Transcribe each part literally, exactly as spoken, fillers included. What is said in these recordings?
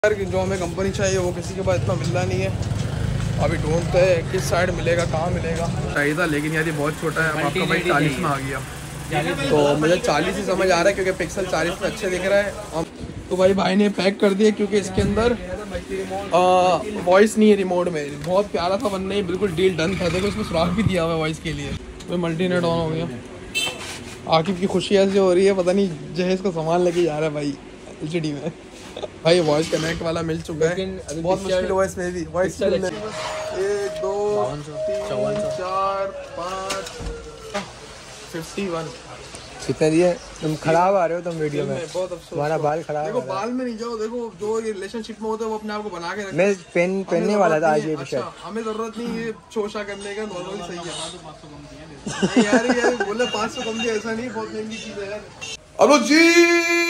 यार जो हमें कंपनी चाहिए वो किसी के पास इतना मिलना नहीं है। अभी ढूंढते हैं किस साइड मिलेगा, कहाँ मिलेगा। चाहिए था लेकिन यार ये बहुत छोटा है। अब आपका भाई चालीस में आ गया तो मुझे चालीस ही समझ आ रहा है क्योंकि पिक्सल चालीस में अच्छे दिख रहा है। तो भाई भाई ने पैक कर दिया क्योंकि इसके अंदर वॉइस नहीं है रिमोट में। बहुत प्यारा था बनना ही, बिल्कुल डील डन था। देखो इसमें सुराख भी दिया हुआ है वॉइस के लिए। तो मल्टीनेट ऑन हो गया। आकिब की खुशी ऐसे हो रही है, पता नहीं जहेज का सामान लेके जा रहा है भाई एलसीडी में। भाई वॉइस कनेक्ट वाला मिल चुका है, बहुत मुश्किल हुआ इसमें भी वॉइस मिलने। एक दो तीन चार पाँच फिफ्टी वन कितने दिए? तुम खराब आ रहे हो तुम वीडियो में, बहुत अफसोस। तुम्हारा बाल खराब। देखो बाल में नहीं जाओ, देखो जो रिलेशनशिप में होता है वो अपने आप को बना के रखो। मैं पेन पहनने वाला था आज ये टी शर्ट। अच्छा, हमें जरूरत नहीं ये शोशा करने का, नॉर्मल सही है। यार यार बोले पाँच सौ कम दिया, ऐसा नहीं, बहुत महंगी चीज है यार। हेलो जी,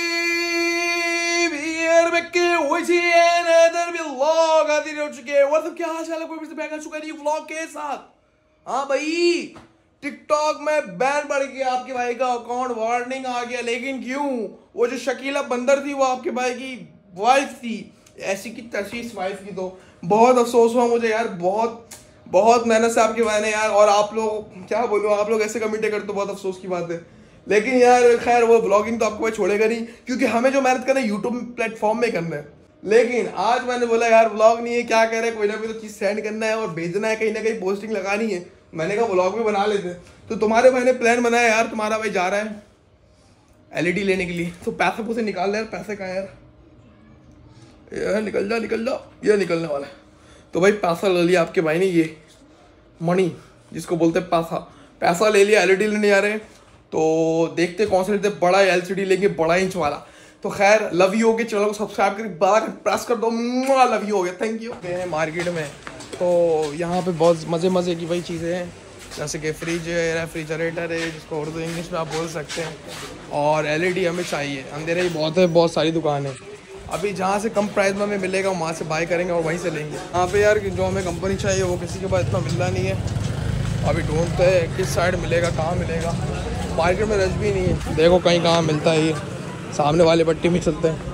क्या हाल चाल है? कोई भी बैक आ चुका है व्लॉग के साथ। हाँ भाई, टिकटॉक में बैन बढ़ गया, आपके भाई का अकाउंट वार्निंग आ गया। लेकिन क्यों? वो जो शकीला बंदर थी वो आपके भाई की वाइफ थी, ऐसी की तशीश वाइफ की। तो बहुत अफसोस हुआ मुझे यार, बहुत बहुत मेहनत से आपके भाई ने यार। और आप लोग क्या बोलूँ, आप लोग ऐसे कमेंट करते तो बहुत अफसोस की बात है। लेकिन यार खैर वो ब्लॉगिंग तो आपको भाई छोड़ेगा नहीं, क्योंकि हमें जो मेहनत करना है यूट्यूब प्लेटफॉर्म में करना है। लेकिन आज मैंने बोला यार व्लॉग नहीं है, क्या कह रहे हैं, कोई ना कोई तो चीज़ सेंड करना है और भेजना है, कहीं ना कहीं पोस्टिंग लगानी है। मैंने कहा व्लॉग भी बना लेते। तो तुम्हारे भाई ने प्लान बनाया यार, तुम्हारा भाई जा रहा है एलईडी लेने के लिए। तो पैसे पूसे निकाल ले यार, पैसे कहाँ यार, ये निकल जा निकल जा, ये निकलने वाला है। तो भाई पैसा ले लिया आपके भाई ने, ये मनी जिसको बोलते हैं पैसा, पैसा ले लिया, एलईडी लेने जा रहे हैं। तो देखते कौन सा लेते, बड़ा एलसीडी लेंगे, बड़ा इंच वाला। तो खैर लव यू हो गया, चैनल को सब्सक्राइब करके बार प्रेस कर दो, लव यू हो गया, थैंक यू। गए हैं मार्केट में, तो यहाँ पे बहुत मज़े मज़े की भाई चीज़ें हैं, जैसे कि फ्रिज है, रेफ्रिजरेटर है, जिसको उर्दू इंग्लिश में आप बोल सकते हैं, और एलईडी हमें चाहिए। अंधेरा ही बहुत है, बहुत सारी दुकान है। अभी जहाँ से कम प्राइस में हमें मिलेगा वहाँ से बाय करेंगे और वहीं से लेंगे। यहाँ पे यार जो हमें कंपनी चाहिए वो किसी के पास इतना मिलना नहीं है। अभी ढूंढते हैं किस साइड मिलेगा, कहाँ मिलेगा। मार्केट में रश भी नहीं है, देखो कहीं कहाँ मिलता है। ये सामने वाले पट्टी में चलते हैं।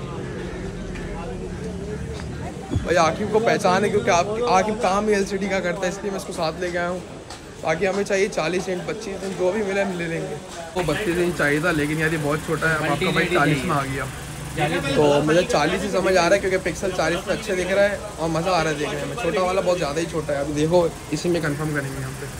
भाई आकिब को पहचान है क्योंकि आप आकिब काम ही एलसीडी का करता है, इसलिए मैं इसको साथ लेके आया हूँ। बाकी हमें चाहिए चालीस इंच पच्चीस इंच, जो भी मिले हम ले लेंगे। तो बत्तीस इंच चाहिए था लेकिन यार ये बहुत छोटा है। अब आपका भाई चालीस में आ गया तो मुझे चालीस ही समझ आ रहा है क्योंकि पिक्सल चालीस में अच्छे दिख रहा है और मज़ा आ रहा है देखने में। छोटा वाला बहुत ज़्यादा ही छोटा है। अभी देखो इसी में कंफर्म करेंगे हम पे।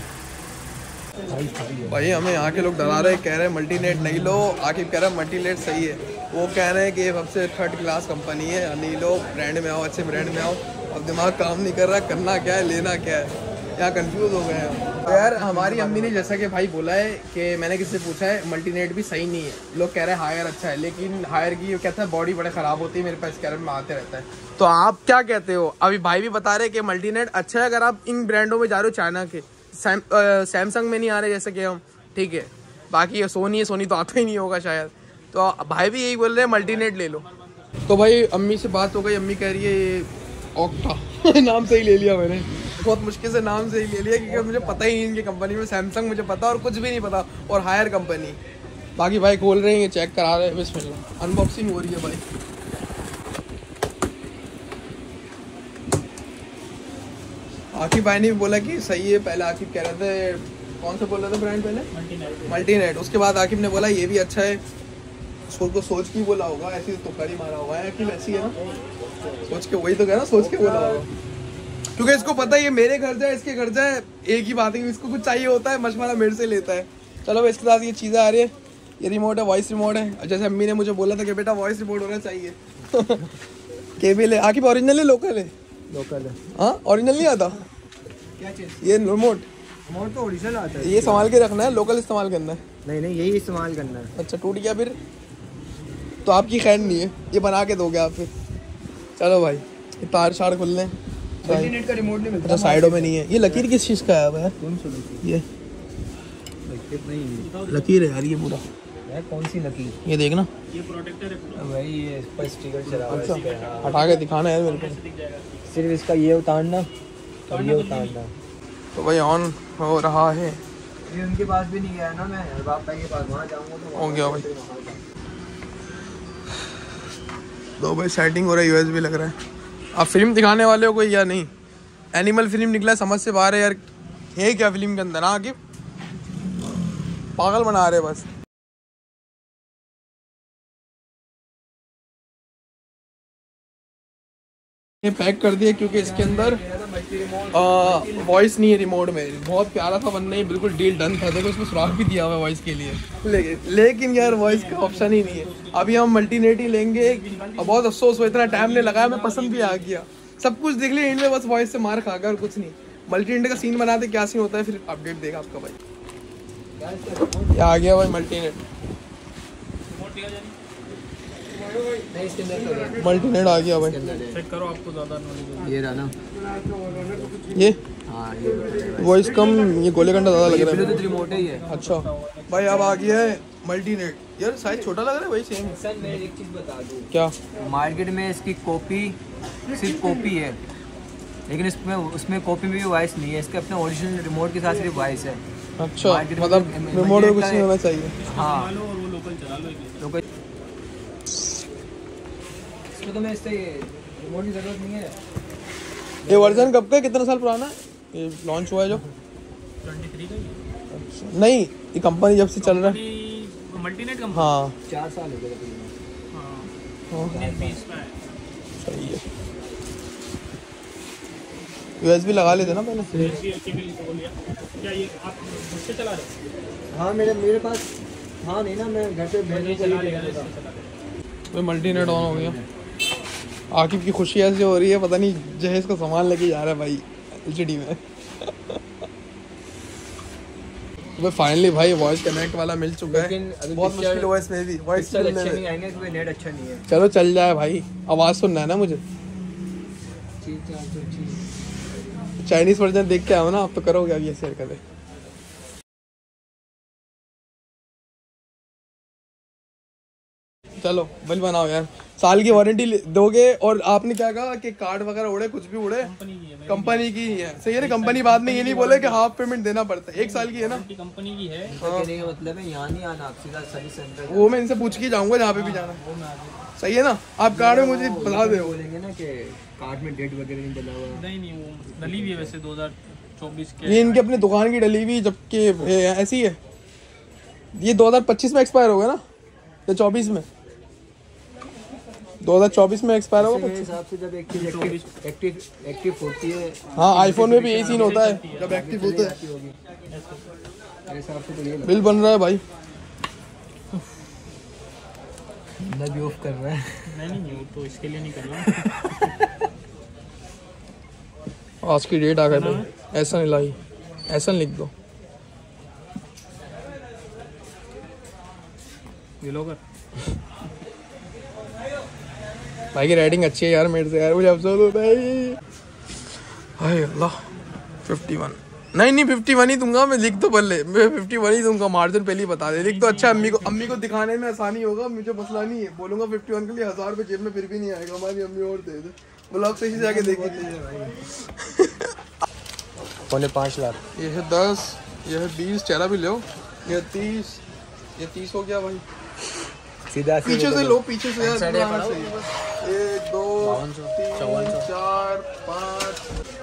भाई हमें यहाँ के लोग डरा रहे हैं, कह रहे हैं मल्टीनेट नहीं लो। आकिब कह रहा है मल्टीनेट सही है, वो कह रहे हैं कि सबसे थर्ड क्लास कंपनी है, नहीं लो, ब्रांड में आओ, अच्छे ब्रांड में आओ। अब दिमाग काम नहीं कर रहा, करना क्या है, लेना क्या है, यहाँ कंफ्यूज हो गए हैं। तो यार हमारी अम्मी ने जैसा कि भाई बोला है कि मैंने किससे पूछा है, मल्टीनेट भी सही नहीं है। लोग कह रहे हैं हायर अच्छा है, लेकिन हायर की वो कहता है बॉडी बड़े ख़राब होती है, मेरे पास कैरेट में आते रहता है। तो आप क्या कहते हो? अभी भाई भी बता रहे हैं कि मल्टीनेट अच्छा है अगर आप इन ब्रांडों में जा रहे हो। चाइना के सैमसंग में नहीं आ रहे जैसे कि हम, ठीक है। बाकी ये सोनी है, सोनी तो आता ही नहीं होगा शायद। तो भाई भी यही बोल रहे हैं मल्टीनेट ले लो। तो भाई अम्मी से बात हो गई, अम्मी कह रही है ये ऑक्टा नाम से ही ले लिया मैंने, बहुत मुश्किल से नाम से ही ले लिया क्योंकि मुझे पता ही नहीं इनकी कंपनी में। सैमसंग मुझे पता और कुछ भी नहीं पता, और हायर कंपनी। बाकी भाई खोल रहे हैं, ये चेक करा रहे हैं, बिस्मिल्लाह अनबॉक्सिंग हो रही है भाई। आकिब भाई ने भी बोला कि सही है। पहले आकिब कह रहे थे, कौन सा बोल रहे थे ब्रांड पहले? मल्टीनेट। मल्टीनेट। उसके बाद आकिब ने बोला ये भी अच्छा है। सोच को सोच के बोला होगा, ऐसी तो तुक्का मारा हुआ है कि ऐसी है ना, सोच के, वही तो कह ना, सोच के बोला होगा। क्योंकि इसको पता है ये मेरे घर जाए, इसके घर जाए, एक ही बात है। इसको कुछ चाहिए होता है, मशवरा मेरे से लेता है। चलो भाई इसके साथ ये चीज़ें आ रही है, ये रिमोट है, वॉइस रिमोट है। जैसे अम्मी ने मुझे बोला था कि बेटा वॉइस रिमोट होना चाहिए। केबल है। आकिब ओरिजिनल है लोकल है? लोकल है। हाँ ओरिजिनल नहीं आता क्या चीज़? ये रिमोट रिमोट तो ओरिजिनल आता है। ये संभाल के रखना है, लोकल इस्तेमाल करना है। नहीं नहीं यही इस्तेमाल करना है। अच्छा टूट गया फिर तो आपकी खैर नहीं है, ये बना के दोगे आप फिर। चलो भाई ये तार शार खुल लें। मल्टीनेट का रिमोट नहीं मिलता, साइडों में नहीं है। ये लकीर किस चीज़ का है यार? कौन सी लकीर? ये नहीं लकीर है यार, ये पूरा यार। कौन सी लकीर? ये देखना, ये प्रोटेक्टर है भाई, ये इस पर स्टिकर चला हुआ है। अच्छा हटा के दिखाना है मेरे को, सिर्फ इसका ये उतारना और ये उतारना। तो भाई ऑन हो रहा है। ये उनके पास भी नहीं गया ना मैं, बाप भाई के पास, वहाँ जाऊँगा तो हो गया भाई। दो भाई सेटिंग हो रहा है, यूएसबी लग रहा है। आप फिल्म दिखाने वाले हो कोई या नहीं? एनिमल फिल्म निकला, समझ से बाहर है यार। है क्या फिल्म के अंदर? हाँ कि पागल बना रहे बस। ये पैक कर दिया क्योंकि इसके अंदर वॉइस नहीं है रिमोट में। बहुत प्यारा था बनना, ही बिल्कुल डील डन था। देखो इसमें सुराख भी दिया हुआ है वॉइस के लिए, लेकिन लेकिन यार वॉइस का ऑप्शन ही नहीं है। अभी हम मल्टीनेट ही लेंगे और बहुत अफसोस हुआ, इतना टाइम नहीं लगाया, मैं पसंद भी आ गया। सब कुछ देख लिया इनमें, बस वॉइस से मार खा गया और कुछ नहीं। मल्टीनेट का सीन बनाते क्या सीन होता है फिर अपडेट देगा आपका भाई। ये आ गया भाई मल्टीनेट। मल्टीनेट आ गया भाई। चेक करो, आपको ज़्यादा नॉलेज। ये रहा ना, ये हाँ ये वॉइस कम, ये गोले घंटा ज़्यादा लग रहा है। रिमोट है ये। अच्छा भाई अब आ गया है मल्टीनेट। यार साइज छोटा लग रहा है भाई सेम। सर मैं एक चीज़ बता दूँ, क्या? मार्केट में इसकी कॉपी सिर्फ कॉपी है, लेकिन इसमें उसमें कॉपी में भी वॉइस नहीं है। इसके अपने ओरिजिनल रिमोट के साथ सिर्फ वॉइस है। अच्छा मतलब रिमोट में कुछ नहीं होना चाहिए। हाँ लो और वो लोकल चला लो। लोकल इसमें तो मैं इससे रिमोट की ज़रूरत नहीं है। ये वर्जन कब का है, कितना साल पुराना है ये लॉन्च हुआ है जो? तेईस का ही अच्छा नहीं, ये कंपनी जब से चल रहा है। है मल्टीनेट कंपनी। हाँ चार साल हो गए। हाँ बीस का है। सही है। यूएसबी लगा लेते ना पहले। क्या ये आप मुझसे चला रहे हो? हाँ मेरे मेरे पास हाँ नहीं ना, मैं घर पे भेजने के लिए तो मल्टीनेट ऑन हो गया। आकिब की खुशी ऐसे हो रही है, पता नहीं जहेज का सामान लेके जा रहा है भाई एलसीडी में। तो फाइनली भाई वॉइस कनेक्ट वाला मिल चुका है। बहुत मुश्किल हुआ इसमें भी वॉइस अच्छा नहीं आएंगे क्योंकि नेट अच्छा नहीं है। चलो चल जाए भाई, आवाज़ सुनना है ना मुझे। चाइनीज वर्जन देख के आओ ना, आप तो करोगे अब ये शेयर करें। चलो बिल बनाओ यार, साल की वारंटी दोगे। और आपने क्या कहा कि कार्ड वगैरह उड़े, कुछ भी उड़े कंपनी की ही है। सही है ना, कंपनी बाद में ये नहीं बोले कि हाफ पेमेंट देना पड़ता है। एक साल की है ना कंपनी की है। कहने का मतलब है यहाँ नहीं आना, आप सीधा सर्विस सेंटर। वो मैं इनसे पूछ के जाऊंगा जहाँ पे भी जाना। सही है ना, आप कार्ड में मुझे बता दो। बोलेंगे ना कि कार्ड में डेट वगैरह नहीं डला हुआ। नहीं नहीं वो डली हुई है वैसे दो हज़ार चौबीस के। ये इनके अपनी दुकान की डली हुई, जबकि ऐसी है। ये दो हज़ार पच्चीस में एक्सपायर होगा ना या चौबीस में? दो हज़ार चौबीस में एक्सपायर होगा मेरे हिसाब से। जब एक्टिव एक्टिव एक्टिव होती है। हाँ आईफोन में भी यही सीन होता है जब एक्टिव होता है। मेरे हिसाब से तो ये बिल बन रहा है भाई। बंदा भी ऑफ कर रहा है। नहीं नहीं वो तो इसके लिए नहीं कर रहा। आज की डेट आ गई भाई। ऐसा नहीं लाई, ऐसा लिख दो। ये लो कर भाई की रेटिंग अच्छी है यार मेरे से यार, मुझे अफसोस होता है। हाय अल्लाह इक्यावन नहीं नहीं इक्यावन ही दूंगा मैं। लिख तो पहले मैं इक्यावन ही दूंगा, मार्जिन पहले ही बता दे। लिख तो अच्छा, अम्मी को अम्मी को दिखाने में आसानी होगा, मुझे मसला नहीं है। बोलूंगा इक्यावन के लिए हज़ार रुपये जेब में फिर भी नहीं आएगा। हमारी अम्मी और दे दे, ब्लॉग से ही जाके देखिए। पौने पाँच लाख। ये है दस, ये है बीस, चेहरा भी लो। ये तीस, ये तीस हो गया भाई। सीधा पीछे से लो, पीछे से यार। एक दो तीन चार पाँच,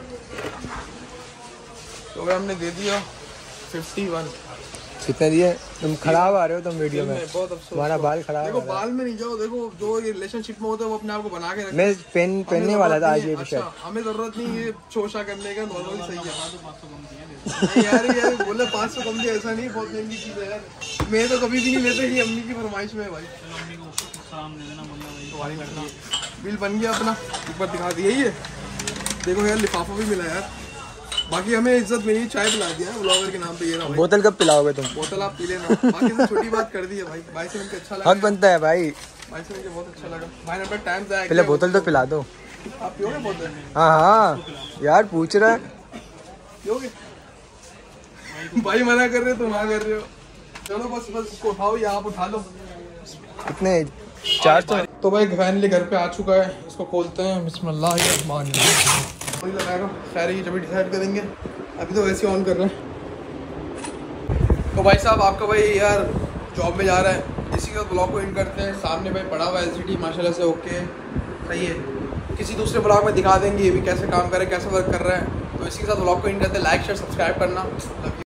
तो भाई हमने दे दिया इक्यावन। कितने दिए? तुम खराब आ रहे हो तुम वीडियो में, बहुत अफसोस। तुम्हारा बाल खराब। देखो बाल में नहीं जाओ, देखो जो ये रिलेशनशिप में होता है वो अपने आप को बना के रखो। मैं पेन पहनने वाला था आज ये टी अच्छा, शर्ट। हमें जरूरत नहीं है शोशा करने का, नॉर्मल सही है। नहीं यार यार बोले पाँच सौ कम दिया, ऐसा नहीं, बहुत महंगी चीज़ है यार। मैं तो कभी भी नहीं लेते, ही अम्मी की फरमाइश में है भाई। मम्मी को सलाम दे देना, बोलिए भाई। बिल बन गया अपना, ऊपर दिखा दिया ही है। देखो यार लिफाफा भी मिला यार। बाकी हमें इज्जत मिली, चाय पिला दिया है ब्लॉगर के नाम पे। ये रहा भाई। बोतल कब पिलाओगे तुम? बोतल आप पी लेना। बाकी तो छोटी बात कर दी है भाई। भाई से मिलकर अच्छा लगा। हक बनता है भाई। भाई से मिलकर बहुत अच्छा लगा। भाई ने अपना टाइम जाया। पहले बोतल तो पिला दो। आप पियोगे बोतल? हाँ हाँ यार पूछ रहा है। पियोगे? भाई मना कर रहे हो, तुम हाँ कर रहे हो। चलो बस बस इसको उठाओ या आप उठा लो। कितने? चार सौ। तो भाई फाइनली घर पे आ चुका है, इसको खोलते हैं। बिस्मिल्लाह वही लगाएगा। खैर ये जब डिसाइड करेंगे, अभी तो वैसे ऑन कर रहे हैं। तो भाई साहब आपका भाई यार जॉब में जा रहा है। इसी का ब्लॉग को इन करते हैं। सामने भाई पड़ा हुआ एल सी डी माशाल्लाह से ओके सही है। किसी दूसरे ब्लॉग में दिखा देंगे ये भी कैसे काम करे, कैसे वर्क कर रहा है। तो इसी के साथ ब्लॉग को इन करते हैं। लाइक शेयर सब्सक्राइब करना।